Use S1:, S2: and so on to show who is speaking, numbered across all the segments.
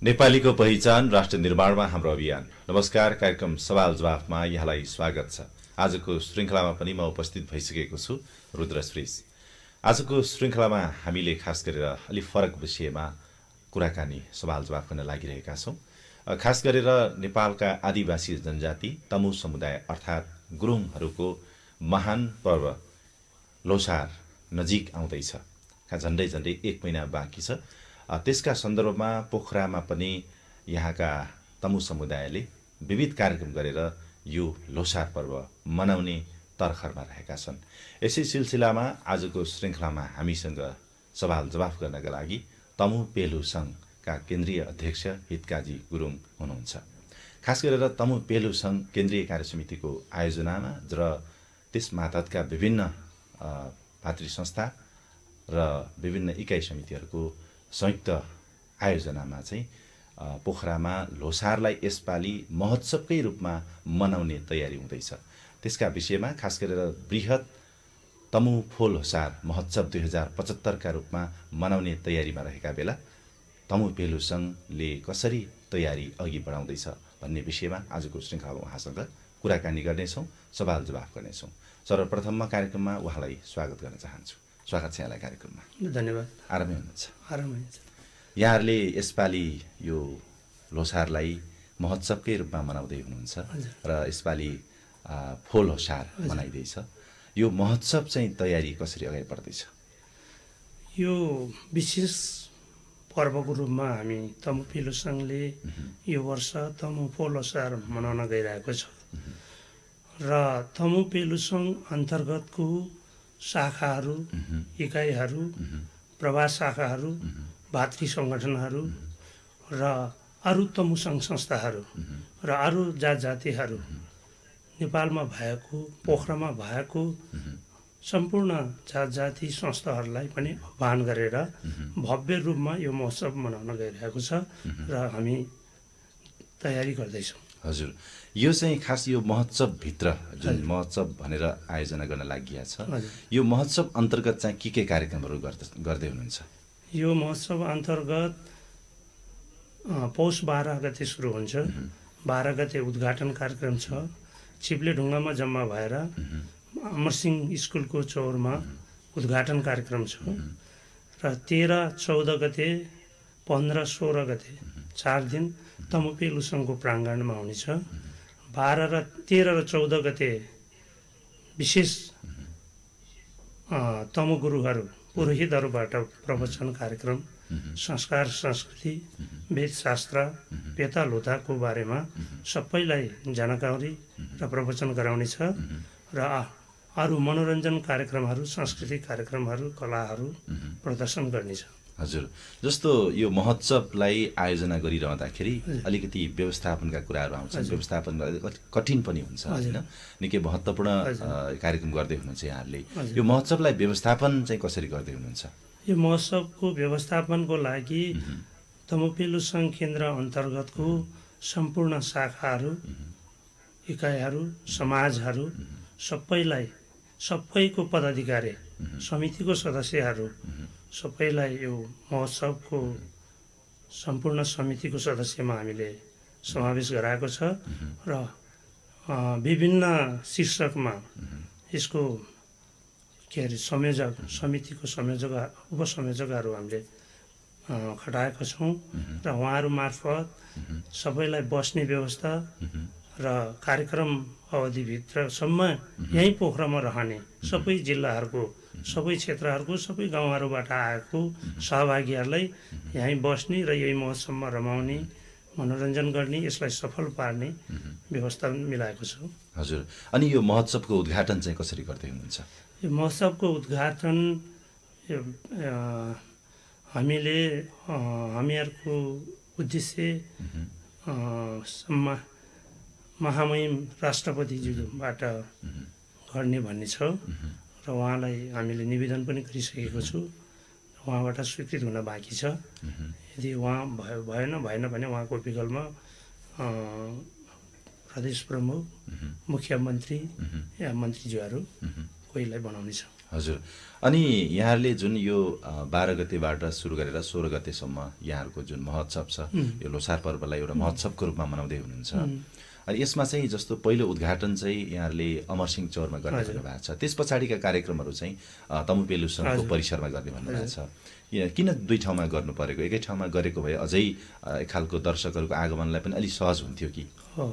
S1: नेपालीको पहिचान राष्ट्र निर्माणमा हाम्रो अभियान। नमस्कार, कार्यक्रम सवाल जवाफमा यहाँलाई स्वागत छ। आजको श्रृङ्खलामा पनि म उपस्थित भइसकेको छु, रुद्र श्रीष। आजको श्रृङ्खलामा हामीले खास गरेर अलि फरक विषयमा कुराकानी सवाल जवाफ गर्न लागिरहेका छौँ। खास गरेर नेपालका आदिवासी जनजाति तमु समुदाय अर्थात् गुरुङहरूको महान पर्व लोसार नजिक आउँदैछ। झन्डै झन्डै 1 महिना बाँकी छ। त्यसका सन्दर्भमा पोखरामा पनि यहाँका तमु समुदायले विविध कार्यक्रम गरेर यो लोसार पर्व मनाउने तर्खरमा रहेका छन्। यसै सिलसिलामा आजको श्रृङ्खलामा हामीसँग सवाल जवाफ गर्नका लागि तमु पेलु सङ्घका केन्द्रीय अध्यक्ष हितकाजी गुरुङ हुनुहुन्छ। खास गरेर तमु पेलु सङ्घ केन्द्रीय कार्यसमितिको आयोजनामा र त्यस मातहतका विभिन्न भातृ संस्था र विभिन्न इकाइ समितिहरूको संयुक्त आयोजनामा चाहिँ पोखरामा लोसारलाई यसपालि महोत्सवकै रूपमा मनाउने तयारी हुँदैछ। त्यसका विषयमा खास गरेर बृहत तमु फो लोसार महोत्सव 2075 का रूपमा मनाउने तयारीमा रहेका बेला तमु पेलु सङ्घले कसरी तयारी अघि बढाउँदैछ भन्ने विषयमा आजको श्रृङ्खलामा उहाँसँग कुराकानी गर्नेछौँ, सवाल जवाफ गर्नेछौँ। सर्वप्रथममा कार्यक्रममा उहाँलाई स्वागत गर्न चाहन्छु। स्वागत छ यहाँलाई कार्यक्रममा।
S2: धन्यवाद।
S1: आरामै हुनुहुन्छ?
S2: आरामै छ।
S1: यहाँहरूले यसपालि यो लोसारलाई महोत्सवकै रूपमा मनाउँदै हुनुहुन्छ र यसपालि फो लोसार मनाइँदैछ। यो महोत्सव चाहिँ तयारी कसरी अगाडि बढ्दैछ?
S2: यो विशेष पर्वको रूपमा हामी तमु पेलु सङ्घले यो वर्ष तमु फो लोसार मनाउन गइरहेको छ र तमु पेलु सङ्घ अन्तर्गतको शाखाहरू, इकाइहरू, प्रवास शाखाहरू, भातृ सङ्गठनहरू र अरू तमु सङ्घ संस्थाहरू र अरू जात जातिहरू नेपालमा भएको, पोखरामा भएको सम्पूर्ण जात जाति संस्थाहरूलाई पनि आह्वान गरेर भव्य रूपमा यो महोत्सव मनाउन गइरहेको छ र हामी तयारी गर्दैछौँ।
S1: हजुर, यो चाहिँ खास यो महोत्सवभित्र जुन महोत्सव भनेर आयोजना गर्न लागि छ, यो महोत्सव अन्तर्गत चाहिँ के कार्यक्रमहरू गर्दै हुनुहुन्छ?
S2: यो महोत्सव अन्तर्गत पौष 12 गते सुरु हुन्छ। 12 गते उद्घाटन कार्यक्रम छ। चिप्ले ढुङ्गामा जम्मा भएर अमरसिंह स्कुलको चौरमा उद्घाटन कार्यक्रम छ र 13, 14 गते, 15, 16 गते 4 दिन तमु पेलु सङ्घको प्राङ्गणमा हुनेछ। 12 र 13 र 14 गते विशेष तमु गुरुहरू, पुरोहितहरूबाट प्रवचन कार्यक्रम, संस्कार, संस्कृति, वेदशास्त्र, पेता लोताको बारेमा सबैलाई जानकारी र प्रवचन गराउने छ र अरू मनोरञ्जन कार्यक्रमहरू, सांस्कृतिक कार्यक्रमहरू, कलाहरू प्रदर्शन गर्नेछ।
S1: हजुर, जस्तो यो महोत्सवलाई आयोजना गरिरहँदाखेरि अलिकति व्यवस्थापनका कुराहरू आउँछन्। व्यवस्थापन कठिन पनि हुन्छ होइन? निकै महत्त्वपूर्ण कार्यक्रम गर्दै हुनुहुन्छ यहाँहरूले। यो महोत्सवलाई व्यवस्थापन चाहिँ कसरी गर्दै हुनुहुन्छ?
S2: यो महोत्सवको व्यवस्थापनको लागि तमु पेलु सङ्घ केन्द्र अन्तर्गतको सम्पूर्ण शाखाहरू, इकाइहरू, समाजहरू सबैको पदाधिकारी, समितिको सदस्यहरू सबैलाई यो महोत्सवको सम्पूर्ण समितिको सदस्यमा हामीले समावेश गराएको छ र विभिन्न शीर्षकमा यसको संयोजक, समितिको संयोजक, उपसंयोजकहरू हामीले खटाएका छौँ र उहाँहरू मार्फत सबैलाई बस्ने व्यवस्था र कार्यक्रम अवधिभित्रसम्म यहीँ पोखरामा रहने सबै जिल्लाहरूको, सबै क्षेत्रहरूको, सबै गाउँहरूबाट आएको सहभागीहरूलाई यहीँ बस्ने र यही महोत्सवमा रमाउने, मनोरञ्जन गर्ने, यसलाई सफल पार्ने व्यवस्था मिलाएको छ।
S1: हजुर, अनि यो महोत्सवको उद्घाटन चाहिँ कसरी गर्दै हुनुहुन्छ?
S2: यो महोत्सवको उद्घाटन हामीहरूको उद्देश्य महामहिम राष्ट्रपतिज्यूबाट गर्ने भन्ने छ र उहाँलाई हामीले निवेदन पनि गरिसकेको छु। उहाँबाट स्वीकृत हुन बाँकी छ। यदि उहाँ भएन भने उहाँको विकल्पमा प्रदेश प्रमुख, मुख्यमन्त्री या मन्त्रीज्यूहरू कोहीलाई बनाउने छ।
S1: हजुर। अनि यहाँहरूले जुन यो 12 गतेबाट सुरु गरेर 16 गतेसम्म यहाँहरूको जुन महोत्सव छ यो लोसार पर्वलाई एउटा महोत्सवको रूपमा मनाउँदै हुनुहुन्छ। अनि यसमा चाहिँ जस्तो पहिलो उद्घाटन चाहिँ यहाँहरूले अमरसिंह चौरमा गर्ने भन्नुभएको छ, त्यस पछाडिका कार्यक्रमहरू चाहिँ तमुपेलु सङ्घको परिसरमा गर्ने भन्नुभएको छ। किन दुई ठाउँमा गर्नु परेको? एकै ठाउँमा गरेको भए अझै एक खालको दर्शकहरूको आगमनलाई पनि अलिक सहज हुन्थ्यो कि?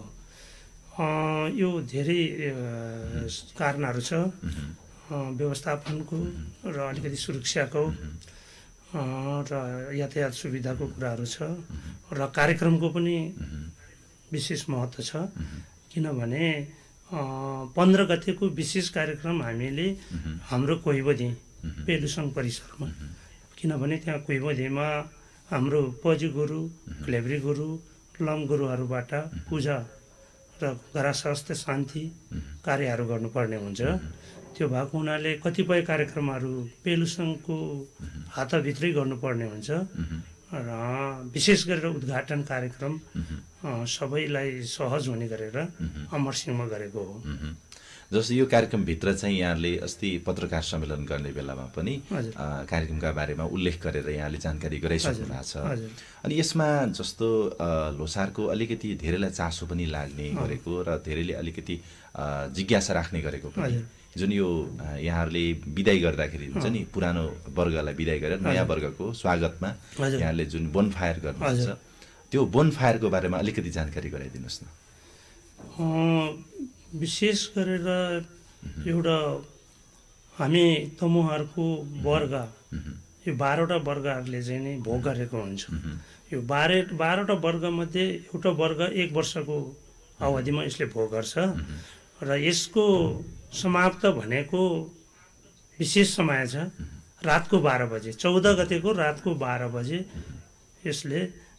S2: यो धेरै कारणहरू छ, व्यवस्थापनको र अलिकति सुरक्षाको र यातायात सुविधाको कुराहरू छ र कार्यक्रमको पनि विशेष महत्त्व छ। किनभने 15 गतेको विशेष कार्यक्रम हामीले हाम्रो कोइबोधी पेलुसङ परिसरमा, किनभने त्यहाँ कोइबोधीमा हाम्रो पजी गुरु, क्लेब्री गुरु, लम गुरुहरूबाट पूजा र घरा स्वास्थ्य शान्ति कार्यहरू गर्नुपर्ने हुन्छ। त्यो भएको हुनाले कतिपय कार्यक्रमहरू पेलुसङको हातभित्रै गर्नुपर्ने हुन्छ र विशेष गरेर उद्घाटन कार्यक्रम सबैलाई सहज हुने गरेर अमरसिंहमा गरेको हो।
S1: जस्तो यो कार्यक्रमभित्र चाहिँ यहाँले अस्ति पत्रकार सम्मेलन गर्ने बेलामा पनि कार्यक्रमका बारेमा उल्लेख गरेर यहाँले जानकारी गराइसक्नु भएको छ। अनि यसमा जस्तो लोसारको अलिकति धेरैलाई चासो पनि लाग्ने गरेको र धेरैले अलिकति जिज्ञासा राख्ने गरेको पनि, जुन यो यहाँहरूले बिदाई गर्दाखेरि हुन्छ नि, पुरानो वर्गलाई बिदाई गरेर नयाँ वर्गको स्वागतमा यहाँले जुन बोनफायर गर्नुहुन्छ, त्यो बोनफायरको बारेमा अलिकति जानकारी गराइदिनुहोस् न।
S2: विशेष गरेर एउटा हामी तमुहारको वर्ग, यो 12वटा वर्गहरूले चाहिँ नै भोग गरेको हुन्छ। यो 12वटा वर्गमध्ये एउटा वर्ग 1 वर्षको अवधिमा यसले भोग गर्छ र यसको समाप्त भनेको विशेष समय छ, रातको 12 बजे, 14 गतेको रातको 12 बजे यसले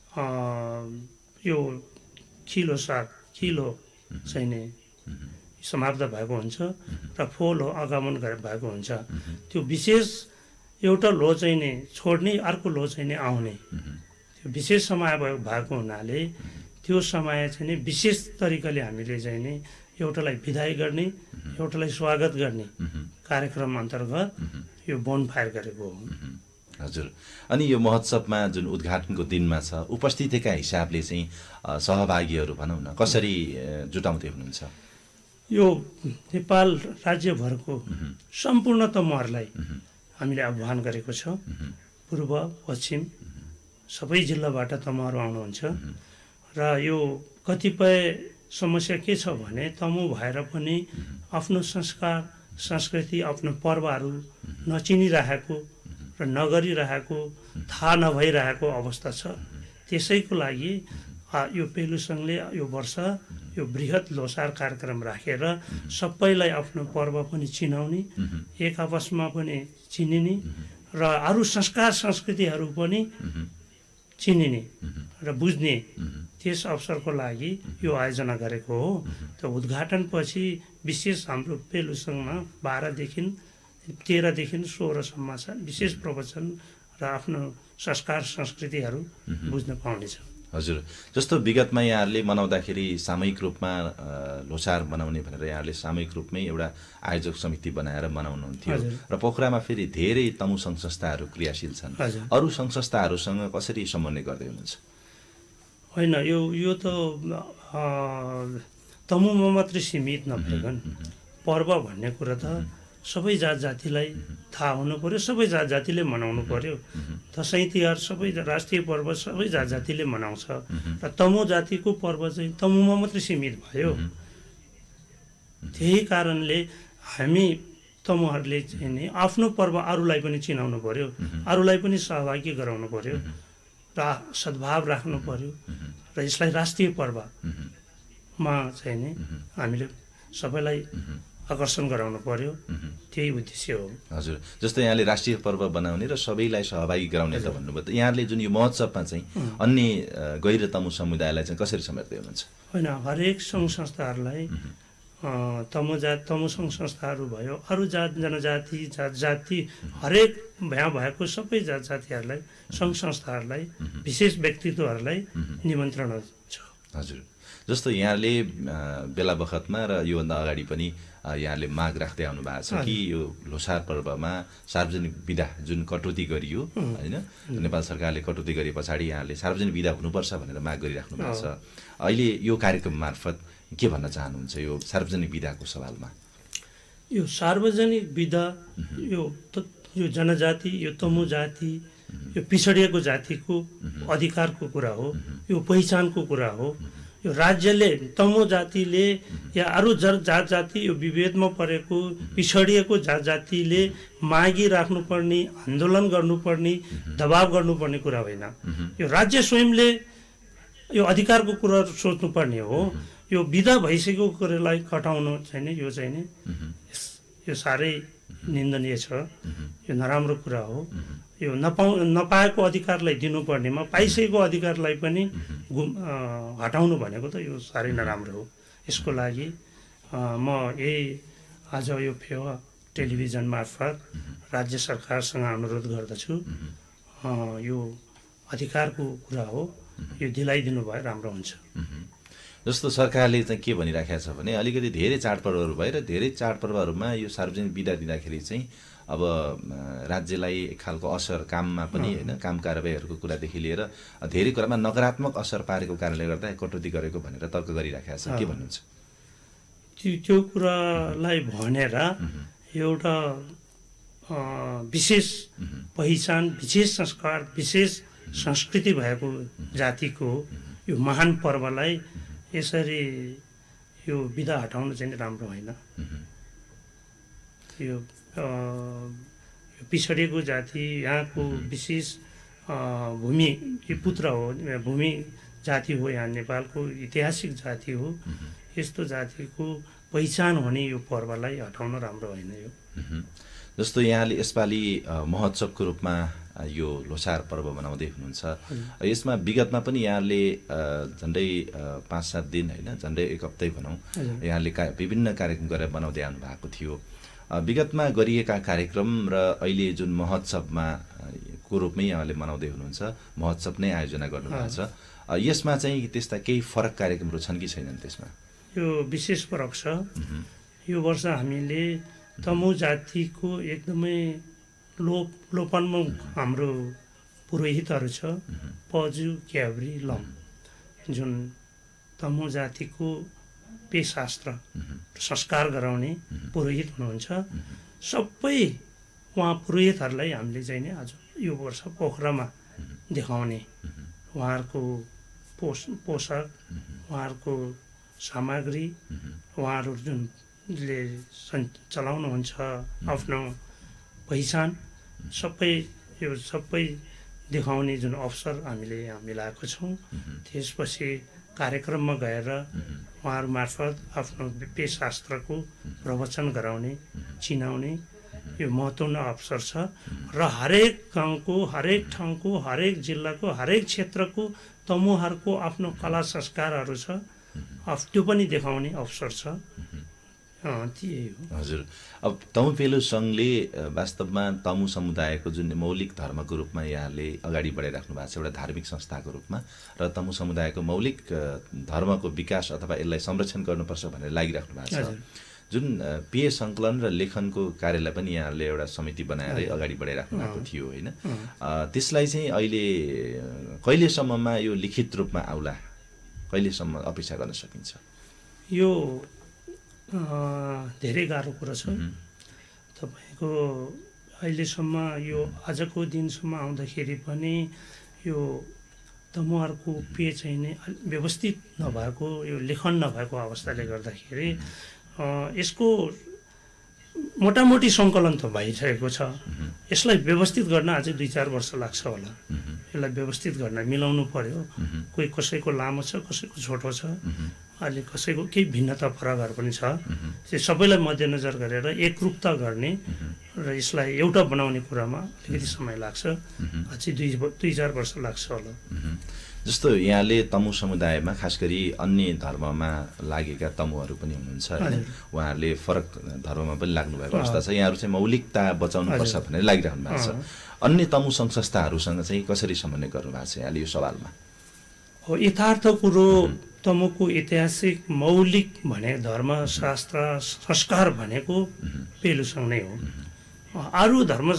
S2: यो खिलो चाहिँ नै समाप्त भएको हुन्छ र फोलो आगमन भएको हुन्छ। त्यो विशेष एउटा लो चाहिँ नै छोड्ने, अर्को लो चाहिँ नै आउने, त्यो विशेष समय भएको हुनाले त्यो समय चाहिँ नै विशेष तरिकाले हामीले चाहिँ नै एउटालाई विदाई गर्ने, एउटालाई स्वागत गर्ने कार्यक्रम अन्तर्गत यो बोनफायर गरेको हो।
S1: हजुर। अनि यो महोत्सवमा जुन उद्घाटनको दिनमा छ, उपस्थितिका हिसाबले चाहिँ सहभागीहरू भनौँ न कसरी जुटाउँदै हुनुहुन्छ?
S2: यो नेपाल राज्यभरको सम्पूर्ण तमुहरूलाई हामीले आह्वान गरेको छ। पूर्व पश्चिम सबै जिल्लाबाट तमुहरू आउनुहुन्छ र यो कतिपय समस्या के छ भने तमु भएर पनि आफ्नो संस्कार संस्कृति आफ्नो पर्वहरू नचिनिरहेको र नगरिरहेको, थाहा नभइरहेको अवस्था छ। त्यसैको लागि यो पेलुसङले यो वर्ष यो बृहत लोसार कार्यक्रम राखेर सबैलाई आफ्नो पर्व पनि चिनाउने, एक आपसमा पनि चिनिने र अरू संस्कार संस्कृतिहरू पनि चिनिने र बुझ्ने त्यस अवसरको लागि यो आयोजना गरेको हो। त उद्घाटनपछि विशेष हाम्रो पेलुसङमा 13देखि 16सम्म विशेष प्रवचन र आफ्नो संस्कार संस्कृतिहरू बुझ्न पाउनेछ।
S1: हजुर। जस्तो विगतमा यहाँहरूले मनाउँदाखेरि सामूहिक रूपमा लोसार मनाउने भनेर यहाँहरूले सामूहिक रूपमै एउटा आयोजक समिति बनाएर मनाउनुहुन्थ्यो र पोखरामा फेरि धेरै तमु सङ्घ संस्थाहरू क्रियाशील छन्। अरू सङ्घ संस्थाहरूसँग कसरी समन्वय गर्दै हुनुहुन्छ?
S2: होइन, यो त तमुमा मात्रै सीमित नभइकन पर्व भन्ने कुरा त सबै जात जातिलाई थाहा हुनु पर्यो, सबै जात जातिले मनाउनु पर्यो। दसैँ तिहार सबै राष्ट्रिय पर्व सबै जात जातिले मनाउँछ र तमु जातिको पर्व चाहिँ तमुमा मात्रै सीमित भयो। त्यही कारणले हामी तमुहरूले चाहिँ नि आफ्नो पर्व अरूलाई पनि चिनाउनु पर्यो, अरूलाई पनि सहभागी गराउनु पर्यो र सद्भाव राख्नु पर्यो र यसलाई राष्ट्रिय पर्वमा चाहिँ नि हामीले सबैलाई आकर्षण गराउनु पर्यो, त्यही उद्देश्य हो।
S1: हजुर। जस्तो यहाँले राष्ट्रिय पर्व बनाउने र सबैलाई सहभागी गराउने त भन्नुभयो, यहाँले जुन यो महोत्सवमा चाहिँ अन्य गैर तमु समुदायलाई चाहिँ कसरी समेट्दै हुनुहुन्छ?
S2: होइन, हरेक सङ्घ संस्थाहरूलाई तमु सङ्घ संस्थाहरू भयो, अरू जात जनजाति जात जाति हरेक यहाँ भएको सबै जात जातिहरूलाई सङ्घ संस्थाहरूलाई विशेष व्यक्तित्वहरूलाई निमन्त्रण छ।
S1: हजुर। जस्तो यहाँले बेला बखतमा र योभन्दा अगाडि पनि यहाँले माग राख्दै आउनु भएको छ कि यो लोसार पर्वमा सार्वजनिक बिदा जुन कटौती गरियो होइन, नेपाल सरकारले कटौती गरे पछाडि यहाँले सार्वजनिक बिदा हुनुपर्छ भनेर माग गरिराख्नु भएको छ। अहिले यो कार्यक्रम मार्फत के भन्न चाहनुहुन्छ यो सार्वजनिक बिदाको सवालमा?
S2: यो सार्वजनिक बिदा यो जनजाति, यो तमु जाति, यो पिछडिएको जातिको अधिकारको कुरा हो, यो पहिचानको कुरा हो। यो राज्यले तमु जातिले या अरू जात जाति यो विभेदमा परेको पिछडिएको जात जातिले मागिराख्नुपर्ने, आन्दोलन गर्नुपर्ने, दबाब गर्नुपर्ने कुरा होइन। यो राज्य स्वयंले यो अधिकारको कुरा सोच्नुपर्ने हो। यो विदा भइसकेको कुरालाई कटाउनु चाहिँ यो चाहिँ नि यो साह्रै निन्दनीय छ, यो नराम्रो कुरा हो। यो नपाएको अधिकारलाई दिनुपर्नेमा पाइसकेको अधिकारलाई पनि हटाउनु भनेको त यो साह्रै नराम्रो हो। यसको लागि म आज यो फेवा टेलिभिजन मार्फत राज्य सरकारसँग अनुरोध गर्दछु, यो अधिकारको कुरा हो, यो दिलाइदिनु भए राम्रो हुन्छ।
S1: जस्तो सरकारले चाहिँ के भनिराखेको छ भने अलिकति धेरै चाडपर्वहरू भएर धेरै चाडपर्वहरूमा यो सार्वजनिक बिदा दिँदाखेरि चाहिँ अब राज्यलाई एक खालको असर काममा पनि होइन, काम कारबाहीहरूको कुरादेखि लिएर धेरै कुरामा नकारात्मक असर पारेको कारणले गर्दा कटौती गरेको भनेर तर्क गरिराखेको छ। के भन्नुहुन्छ?
S2: त्यो कुरालाई भनेर एउटा विशेष पहिचान, विशेष संस्कार, विशेष संस्कृति भएको जातिको यो महान पर्वलाई यसरी यो बिदा हटाउनु चाहिँ राम्रो होइन। यो पिछडिएको जाति, यहाँको विशेष भूमि पुत्र हो, भूमि जाति हो, यहाँ नेपालको ऐतिहासिक जाति हो। यस्तो जातिको पहिचान हुने यो पर्वलाई हटाउन राम्रो होइन। यो
S1: जस्तो यहाँले यसपालि महोत्सवको रूपमा यो लोसार पर्व मनाउँदै हुनुहुन्छ, यसमा विगतमा पनि यहाँले झन्डै 5-7 दिन होइन, झन्डै 1 हप्तै भनौँ, यहाँले विभिन्न कार्यक्रम गरेर बनाउँदै आउनु भएको थियो। विगतमा गरिएका कार्यक्रम र अहिले जुन महोत्सवमा को रूपमै यहाँले मनाउँदै हुनुहुन्छ, महोत्सव नै आयोजना गर्नुभएको छ, यसमा चाहिँ त्यस्ता केही फरक कार्यक्रमहरू छन् कि छैनन्? त्यसमा
S2: यो विशेष फरक छ। यो वर्ष हामीले तमु जातिको एकदमै लोपनमा हाम्रो पुरोहितहरू छ, पजु, क्याब्री, लम, जुन तमु जातिको पेशास्त्र संस्कार गराउने पुरोहित हुनुहुन्छ। सबै उहाँ पुरोहितहरूलाई हामीले चाहिँ नि आज यो वर्ष पोखरामा देखाउने, उहाँहरूको पोसाक, उहाँहरूको सामग्री, उहाँहरू जुनले चलाउनुहुन्छ आफ्नो पहिचान, सबै देखाउने जुन अवसर हामीले मिलाएको छौँ। त्यसपछि कार्यक्रममा गएर उहाँहरू मार्फत आफ्नो पेशास्त्रको प्रवचन गराउने, चिनाउने यो महत्त्वपूर्ण अवसर छ। र हरेक गाउँको, हरेक ठाउँको, हरेक जिल्लाको, हरेक क्षेत्रको तमुहरूको आफ्नो कला संस्कारहरू छ, त्यो पनि देखाउने अवसर छ।
S1: हजुर, अब तमुपेलु सङ्घले वास्तवमा तमु समुदायको जुन मौलिक धर्मको रूपमा यहाँले अगाडि बढाइराख्नु भएको छ, एउटा धार्मिक संस्थाको रूपमा, र तमु समुदायको मौलिक धर्मको विकास अथवा यसलाई संरक्षण गर्नुपर्छ भनेर लागिराख्नु भएको छ। जुन पेय सङ्कलन र लेखनको कार्यलाई पनि यहाँले एउटा समिति बनाएर अगाडि बढाइराख्नु भएको थियो होइन, त्यसलाई चाहिँ अहिले कहिलेसम्ममा यो लिखित रूपमा आउला, कहिलेसम्म अपेक्षा गर्न सकिन्छ?
S2: यो धेरै गाह्रो कुरा छ। तपाईँको अहिलेसम्म यो आजको दिनसम्म आउँदाखेरि पनि यो तमुहरूको पेय चाहिँ नै व्यवस्थित नभएको, यो लेखन नभएको अवस्थाले गर्दाखेरि यसको मोटामोटी सङ्कलन त भइसकेको छ। यसलाई व्यवस्थित गर्न अझै 2-4 वर्ष लाग्छ होला। यसलाई व्यवस्थित गर्न मिलाउनु पर्यो। कोही कसैको लामो छ, कसैको छोटो छ, अहिले कसैको केही भिन्नता फरकहरू पनि छ। त्यो सबैलाई मध्यनजर गरेर एकरूपता गर्ने र यसलाई एउटा बनाउने कुरामा अलिकति समय लाग्छ, अझै 2-4 वर्ष लाग्छ होला।
S1: जस्तो यहाँले तमु समुदायमा खास गरी अन्य धर्ममा लागेका तमुहरू पनि हुनुहुन्छ होइन, उहाँहरूले फरक धर्ममा पनि लाग्नु भएको अवस्था छ। यहाँहरू चाहिँ मौलिकता बचाउनुपर्छ भनेर लागिराख्नु भएको छ। अन्य तमु सङ्घ संस्थाहरूसँग चाहिँ कसरी समन्वय गर्नु भएको छ यहाँले यो सवालमा?
S2: हो, यथार्थ कुरो तमुको ऐतिहासिक मौलिक भने धर्मशास्त्र संस्कार भनेको पेलुसँग नै हो। अरू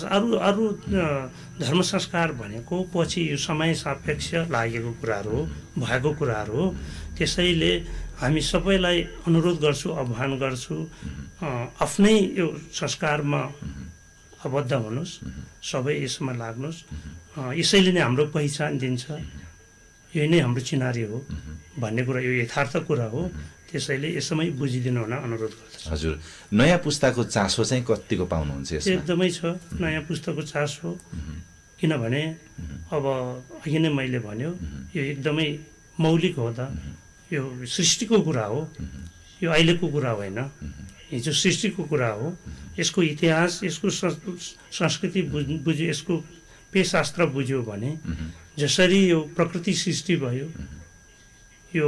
S2: धर्म संस्कार भनेको पछि यो समय सापेक्ष लागेको कुराहरू हो, भएको कुराहरू हो। त्यसैले हामी सबैलाई अनुरोध गर्छु, आह्वान गर्छु, आफ्नै यो संस्कारमा आबद्ध हुनुहोस्, सबै यसमा लाग्नुहोस्। यसैले नै हाम्रो पहिचान दिन्छ, यही नै हाम्रो चिनारी हो भन्ने कुरा यो यथार्थ कुरा हो। त्यसैले यसमै बुझिदिनु हुन अनुरोध गर्दछु।
S1: हजुर, नयाँ पुस्ताको चासो चाहिँ कतिको पाउनुहुन्छ यसमा?
S2: एकदमै छ नयाँ पुस्ताको चासो। किनभने अब अघि नै मैले भन्यो, यो एकदमै मौलिक हो त, यो सृष्टिको कुरा हो, यो अहिलेको कुरा होइन, हिजो सृष्टिको कुरा हो। यसको इतिहास, यसको संस्कृति बुझ्यो, यसको पेशास्त्र बुझ्यो भने जसरी यो प्रकृति सृष्टि भयो, यो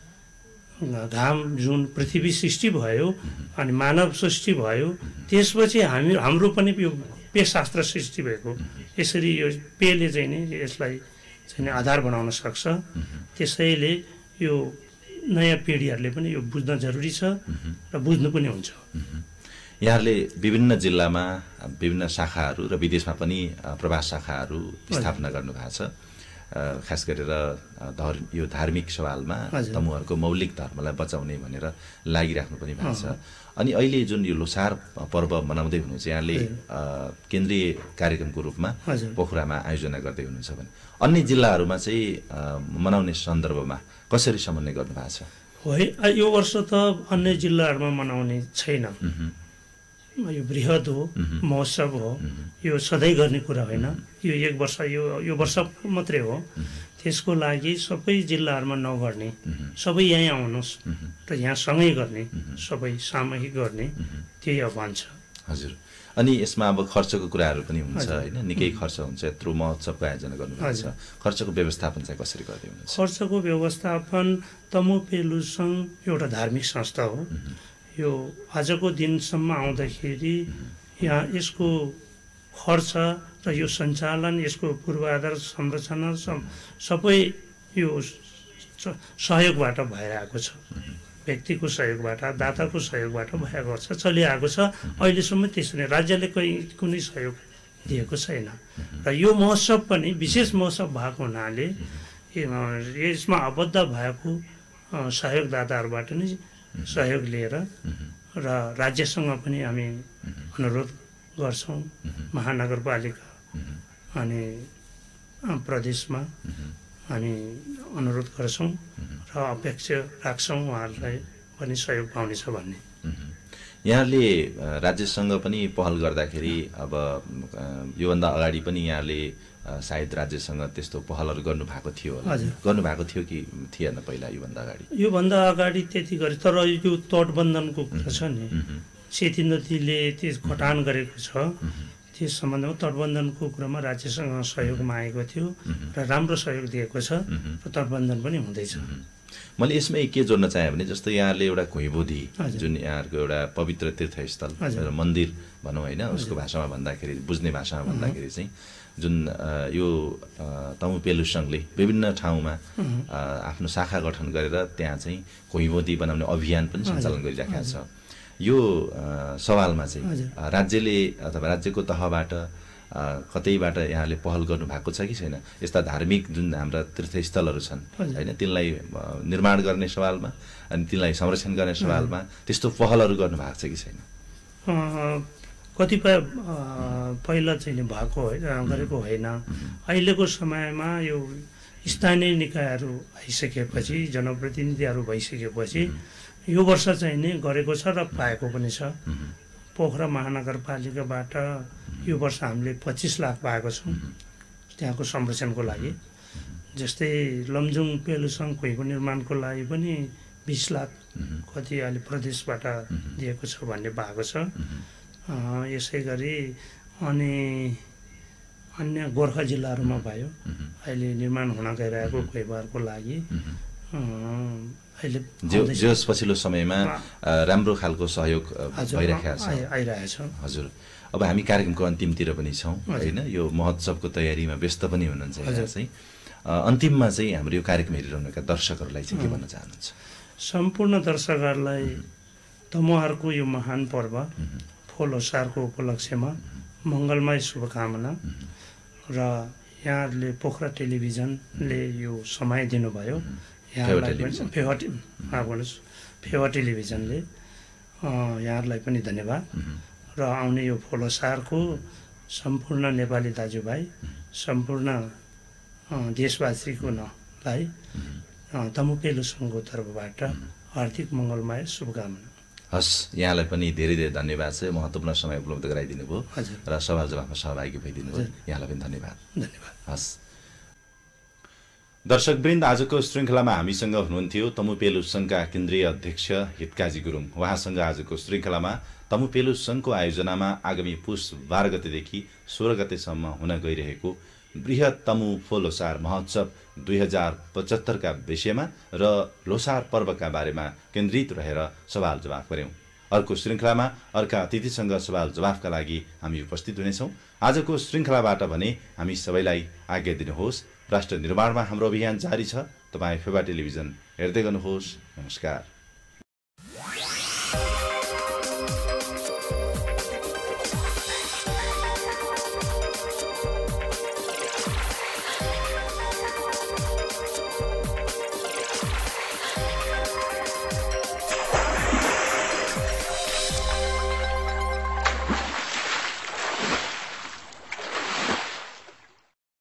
S2: घाम जुन पृथ्वी सृष्टि भयो अनि मानव सृष्टि भयो, त्यसपछि हाम्रो पनि यो पेशास्त्र सृष्टि भएको। यसरी यो पेले चाहिँ नि यसलाई चाहिँ आधार बनाउन सक्छ। त्यसैले यो नयाँ पिँढीहरूले पनि यो बुझ्न जरुरी छ र बुझ्नु पनि हुन्छ।
S1: यहाँहरूले विभिन्न जिल्लामा विभिन्न शाखाहरू र विदेशमा पनि प्रवास शाखाहरू स्थापना गर्नुभएको छ। खास गरेर यो धार्मिक सवालमा तमुहरूको मौलिक धर्मलाई बचाउने भनेर लागिराख्नु पनि भएको छ। अनि अहिले जुन यो लोसार पर्व मनाउँदै हुनुहुन्छ, यहाँले केन्द्रीय कार्यक्रमको रूपमा पोखरामा आयोजना गर्दै हुनुहुन्छ भने अन्य जिल्लाहरूमा चाहिँ मनाउने सन्दर्भमा कसरी समन्वय गर्नुभएको छ?
S2: यो वर्ष त अन्य जिल्लाहरूमा मनाउने छैन। यो बृहत हो, महोत्सव हो, यो सधैँ गर्ने कुरा होइन। यो एक वर्ष यो वर्ष मात्रै हो। त्यसको लागि सबै जिल्लाहरूमा नगर्ने, सबै यहीँ आउनुहोस् र यहाँ सँगै गर्ने, सबै सामूहिक गर्ने, त्यही आह्वान छ।
S1: हजुर, अनि यसमा अब खर्चको कुराहरू पनि हुन्छ होइन? निकै खर्च हुन्छ, यत्रो महोत्सवको आयोजना गर्नुभएको छ। खर्चको व्यवस्थापन चाहिँ कसरी गर्दै हुनुहुन्छ?
S2: खर्चको व्यवस्थापन तमु पेलु सङ्घ एउटा धार्मिक संस्था हो। यो आजको दिनसम्म आउँदाखेरि यहाँ यसको खर्च र यो सञ्चालन, यसको पूर्वाधार संरचना सबै यो सहयोगबाट भइरहेको छ। व्यक्तिको सहयोगबाट, दाताको सहयोगबाट भएको छ, चलिआएको छ। अहिलेसम्म त्यसरी राज्यले कुनै सहयोग दिएको छैन। र यो महोत्सव पनि विशेष महोत्सव भएको हुनाले यसमा आबद्ध भएको सहयोगदाताहरूबाट नै सहयोग लिएर र राज्यसँग पनि हामी अनुरोध गर्छौँ, महानगरपालिका अनि प्रदेशमा हामी अनुरोध गर्छौँ र अपेक्षा राख्छौँ उहाँहरूलाई पनि सहयोग पाउनेछ भन्ने।
S1: यहाँले राज्यसँग पनि पहल गर्दाखेरि अब योभन्दा अगाडि पनि यहाँले सायद राज्यसँग त्यस्तो पहलहरू गर्नुभएको थियो होला? गर्नुभएको थियो कि थिएन पहिला योभन्दा अगाडि? योभन्दा
S2: अगाडि त्यति गरे, तर यो तटबन्धनको कुरा छ नि, सेती नदीले त्यो खटान गरेको छ, त्यस सम्बन्धमा तटबन्धनको कुरामा राज्यसँग सहयोग मागेको थियो र राम्रो सहयोग दिएको छ र तटबन्धन पनि हुँदैछ।
S1: मैले यसमै के जोड्न चाहेँ भने जस्तो यहाँले एउटा घुइँबोधी जुन यहाँहरूको एउटा पवित्र तीर्थस्थल मन्दिर भनौँ होइन, उसको भाषामा भन्दाखेरि, बुझ्ने भाषामा भन्दाखेरि चाहिँ जुन यो तमु पेलु सङ्घले विभिन्न ठाउँमा आफ्नो शाखा गठन गरेर त्यहाँ चाहिँ घुइँबोधी बनाउने अभियान पनि सञ्चालन गरिराखेको छ। यो सवालमा चाहिँ राज्यले अथवा राज्यको तहबाट कतैबाट यहाँले पहल गर्नुभएको छ कि छैन? यस्ता धार्मिक जुन हाम्रा तीर्थस्थलहरू छन् होइन, तिनलाई निर्माण गर्ने सवालमा अनि तिनलाई संरक्षण गर्ने सवालमा त्यस्तो पहलहरू गर्नुभएको छ कि छैन?
S2: कतिपय पहिला चाहिँ भएको गरेको होइन। अहिलेको समयमा यो स्थानीय निकायहरू आइसकेपछि, जनप्रतिनिधिहरू भइसकेपछि यो वर्ष चाहिँ नि गरेको छ र पाएको पनि छ। पोखरा महानगरपालिकाबाट यो वर्ष हामीले 25 लाख पाएको छौँ त्यहाँको संरक्षणको लागि। जस्तै लमजुङ पेलुसङ खुइको निर्माणको लागि पनि 20 लाख कति अहिले प्रदेशबाट दिएको छ भन्ने भएको छ। यसै गरी अनि अन्य गोर्खा जिल्लाहरूमा भयो अहिले निर्माण हुन गइरहेको खोइबारको लागि अहिले
S1: जस पछिल्लो समयमा राम्रो खालको सहयोग भइरहेको छ,
S2: आइरहेछ।
S1: हजुर, अब हामी कार्यक्रमको अन्तिमतिर पनि छौँ होइन, यो महोत्सवको तयारीमा व्यस्त पनि हुनुहुन्छ यहाँ चाहिँ। अन्तिममा चाहिँ हाम्रो यो कार्यक्रम हेरिरहनुका दर्शकहरूलाई चाहिँ के भन्न चाहनुहुन्छ?
S2: सम्पूर्ण दर्शकहरूलाई तमुहारको यो महान पर्व फुल लोसारको उपलक्ष्यमा मङ्गलमय शुभकामना र यहाँहरूले पोखरा टेलिभिजनले यो समय दिनुभयो। यहाँलाई पनि फेवा टेलिभिजनले यहाँहरूलाई पनि धन्यवाद र आउने यो फुल लोसारको सम्पूर्ण नेपाली दाजुभाइ सम्पूर्ण देशवासीको लाई तमुपेलु सङ्घको तर्फबाट हार्दिक मङ्गलमय शुभकामना।
S1: हस्, यहाँलाई पनि धेरै धेरै धन्यवाद छ, महत्त्वपूर्ण समय उपलब्ध गराइदिनु भयो र सवाल जवाफमा सहभागी भइदिनु भयो। यहाँलाई पनि धन्यवाद। हस् दर्शकवृन्द, आजको श्रृङ्खलामा हामीसँग हुनुहुन्थ्यो तमुपेलु सङ्घका केन्द्रीय अध्यक्ष हितकाजी गुरुङ। उहाँसँग आजको श्रृङ्खलामा तमुपेलु सङ्घको आयोजनामा आगामी पुष 12 गतेदेखि 16 गतेसम्म हुन गइरहेको बृहत तमु फो लोसार महोत्सव 2075 का विषयमा र लोसार पर्वका बारेमा केन्द्रित रहेर सवाल जवाफ गर्यौं। अर्को श्रृङ्खलामा अर्का अतिथिसँग सवाल जवाफका लागि हामी उपस्थित हुनेछौँ। आजको श्रृङ्खलाबाट भने हामी सबैलाई आज्ञा दिनुहोस्। राष्ट्र निर्माणमा हाम्रो अभियान जारी छ। तपाईँ फेवा टेलिभिजन हेर्दै गर्नुहोस्। नमस्कार।